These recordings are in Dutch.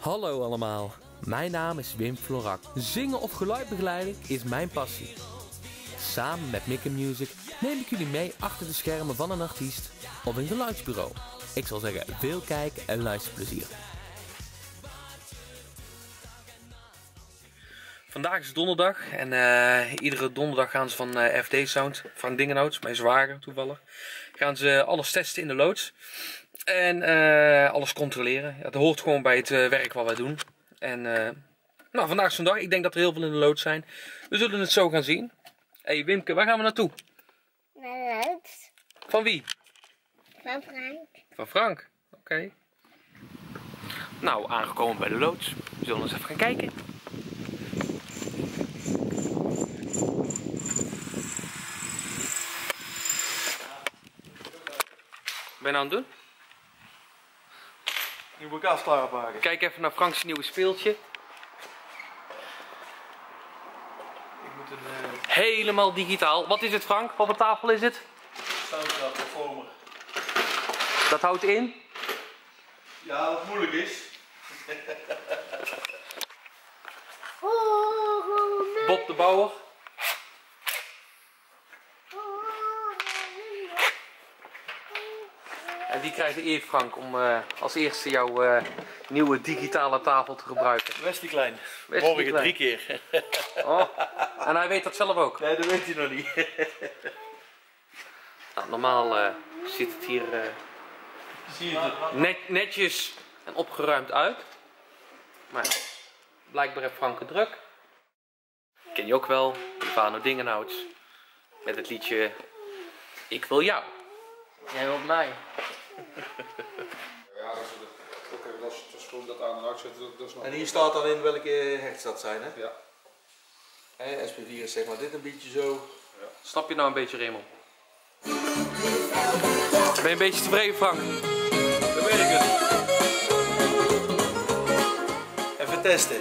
Hallo allemaal, mijn naam is Wim Florak. Zingen of geluid begeleiden is mijn passie. Samen met Mikke Music neem ik jullie mee achter de schermen van een artiest of een geluidsbureau. Ik zal zeggen, veel kijk- en luisterplezier. Vandaag is donderdag en iedere donderdag gaan ze van FD Sound, Frank Dingenhouts, mijn zwager toevallig, gaan ze alles testen in de loods. En alles controleren. Ja, dat hoort gewoon bij het werk wat wij doen. En nou, vandaag is zo'n dag. Ik denk dat er heel veel in de loods zijn. We zullen het zo gaan zien. Hé Wimke, waar gaan we naartoe? Naar de loods. Van wie? Van Frank. Van Frank. Oké. Nou, aangekomen bij de loods. We zullen eens even gaan kijken. Wat ben je nou aan het doen? Nieuwe kaas klaarmaken. Kijk even naar Frank's nieuwe speeltje. Ik moet een Helemaal digitaal. Wat is het, Frank? Wat voor tafel is het? Soundcloud Performer. Dat houdt in? Ja, wat moeilijk is. Bob de Bouwer. En die krijgt de eer, Frank, om als eerste jouw nieuwe digitale tafel te gebruiken. Westie Klein. Westie Morgen Klein. 3 keer. Oh, en hij weet dat zelf ook. Nee, dat weet hij nog niet. Nou, normaal ziet het hier Zie je het? netjes en opgeruimd uit. Maar blijkbaar heeft Frank het druk. Ken je ook wel, Ivano Dingenhouts. Met het liedje Ik wil jou. Jij wilt mij. Ja, dat is gewoon dat aan en uitzetten. Dat is nog... En hier staat dan in welke hecht dat zijn, hè? Ja. SP4 is zeg maar dit een beetje zo. Ja. Snap je nou een beetje, Raymond? Ben je een beetje tevreden, Frank? Dat weet ik het. Even testen.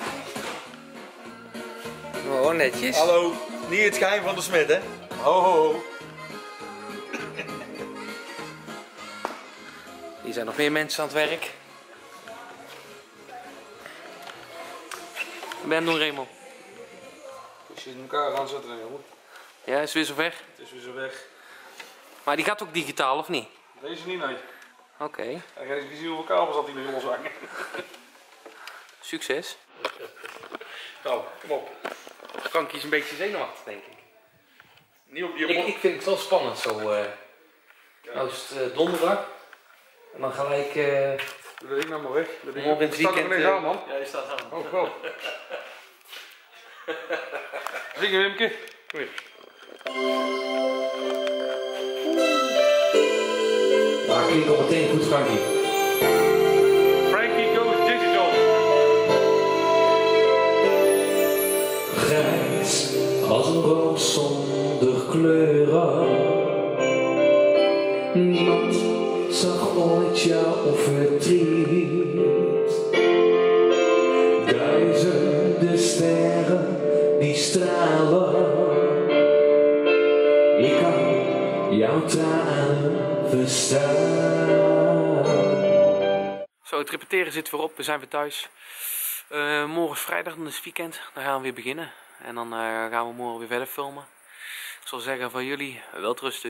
Oh, netjes. Hallo, niet het geheim van de smid, hè? Ho ho ho. Hier zijn nog meer mensen aan het werk. Wat ben je aan het doen, Raymond? Als je het in elkaar aanzetten, dan jongen. Ja, is het weer zo weg? Het is weer zo weg. Maar die gaat ook digitaal, of niet? Deze niet, nee. Oké, En ga je zien hoeveel kabels dat hij nog loshangen. succes. Nou, kom op. Frankie is een beetje zenuwachtig, denk ik. Niet op die Ik vind het wel spannend zo. Nou is het donderdag. En dan gelijk... Doe dat ding nou maar weg. Dat ding Morgen in het staat er weekend, ineens aan, man. Ja, je staat aan. Oh, wel. Zingen, Wimke. Kom hier. Maar klinkt al meteen goed, Frankie. Frankie goes digital. Grijs als een roos zonder kleuren. Niemand zag ooit jou verdriet. Duizenden sterren die stralen. Ik kan jouw tranen verstaan. Zo, het repeteren zit weer op. We zijn weer thuis. Morgen is vrijdag, dan is het weekend. Dan gaan we weer beginnen. En dan gaan we morgen weer verder filmen. Ik zal zeggen van jullie, welterusten.